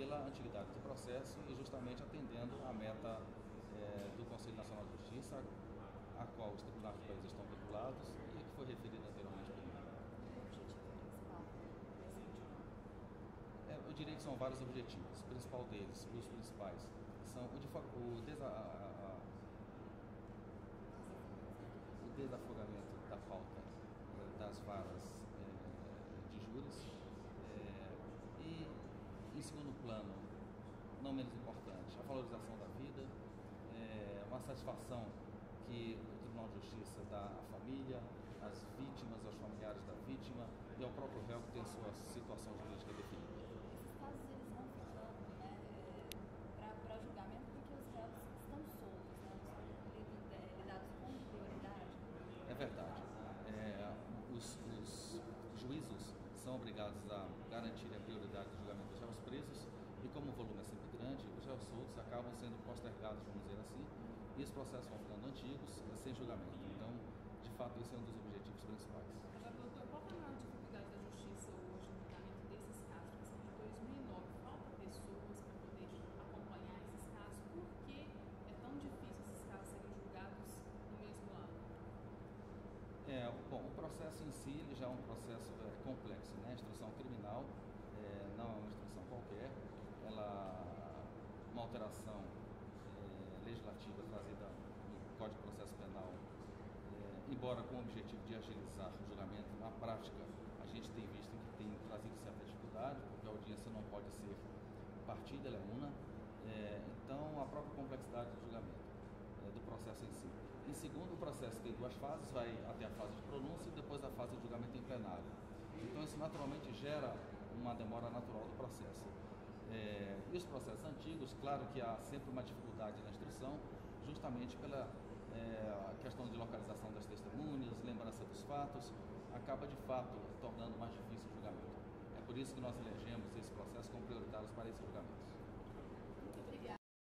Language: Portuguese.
pela antiguidade do processo e justamente atendendo à meta do Conselho Nacional de Justiça, a qual os tribunais do país estão vinculados e que foi referido anteriormente por mim. O objetivo principal desse último ano? Eu diria que são vários objetivos. O principal deles, os principais, são o desafogamento da pauta das varas de júris e, em segundo plano, não menos importante, a valorização da vida, uma satisfação que o Tribunal de Justiça dá à família, às vítimas, aos familiares da vítima e ao próprio réu que tem sua situação jurídica definida. Esses casos eles vão ficando, para julgamento porque os réus estão soltos, não são lidados com prioridade. É verdade. Os juízos são obrigados a garantir a prioridade do julgamento dos réus presos e, como o volume é sempre grande, os réus soltos acabam sendo postergados, vamos dizer assim, e os processos vão ficando antigos, sem julgamento. Então, de fato, esse é um dos objetivos principais. Agora, doutor, qual é a maior dificuldade da justiça hoje no julgamento desses casos? Porque são de 2009, falta pessoas para poder acompanhar esses casos. Por que é tão difícil esses casos serem julgados no mesmo ano? Bom, o processo em si ele já é um processo complexo, né? A instrução criminal não é uma instrução qualquer, uma alteração legislativa trazida no Código de Processo Penal, embora com o objetivo de agilizar o julgamento, na prática a gente tem visto que tem trazido certa dificuldade, porque a audiência não pode ser partida, ela é una, então a própria complexidade do julgamento, do processo em si. Em segundo, o processo tem duas fases, vai até a fase de pronúncia e depois a fase de julgamento em plenário. Então isso naturalmente gera uma demora natural do processo. E os processos antigos, claro que há sempre uma dificuldade na instrução, justamente pela questão de localização das testemunhas, lembrança dos fatos, acaba de fato tornando mais difícil o julgamento. É por isso que nós elegemos esse processo como prioritário para esses julgamentos.